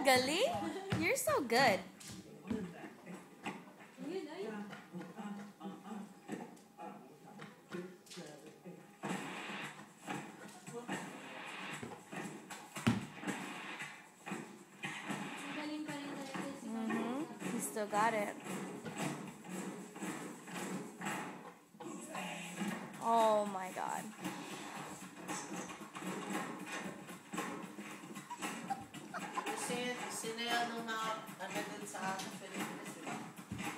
Galing? You're so good. He still got it. Oh my God. Sino yan nung ano dun sa Pilipinas, di ba?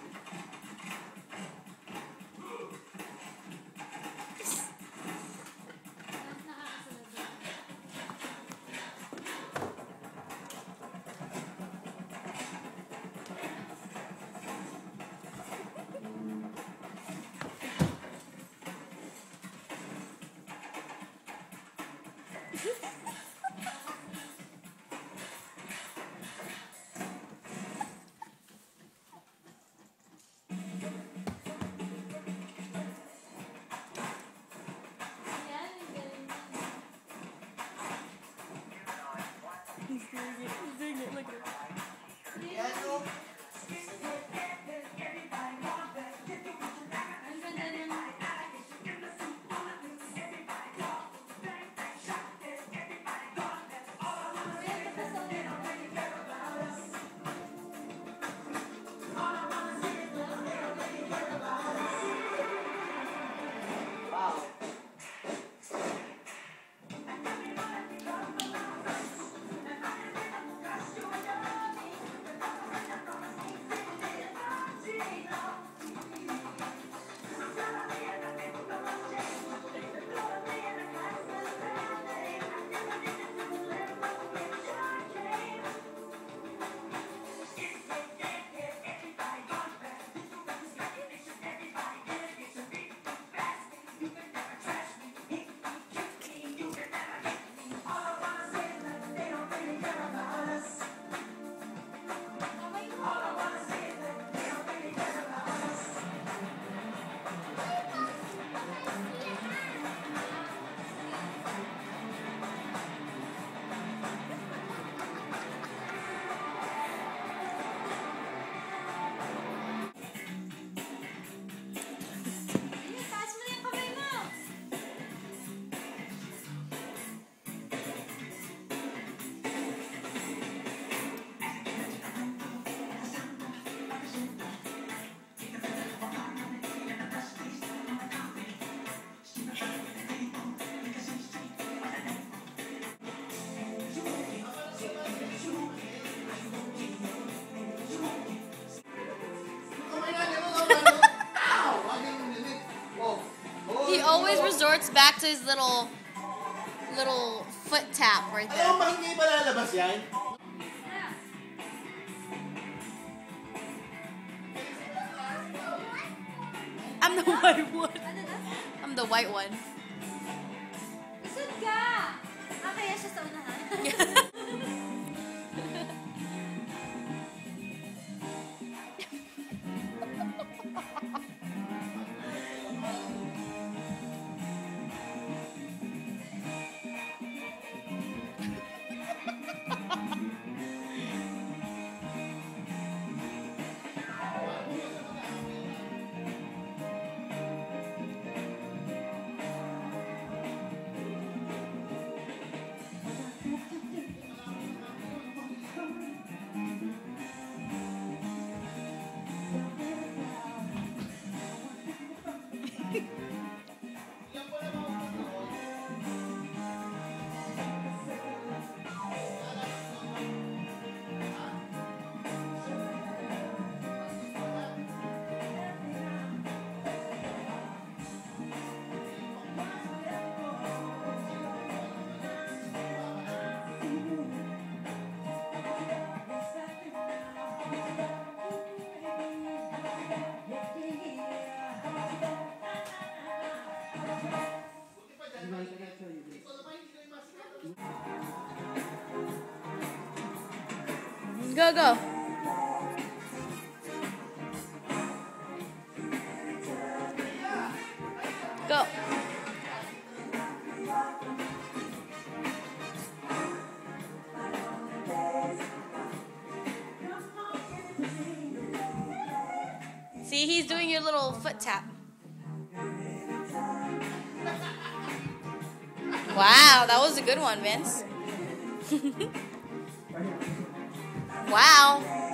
He's doing it. Look at him. Yan o. He always resorts back to his little foot tap right there. Alam mo, hindi ba lalabas yan? I'm the white one. I'm the white one. Isod ka! Kaya siya sa unahan? Go, go. Go. See, he's doing your little foot tap. Wow, that was a good one, Vince. Wow.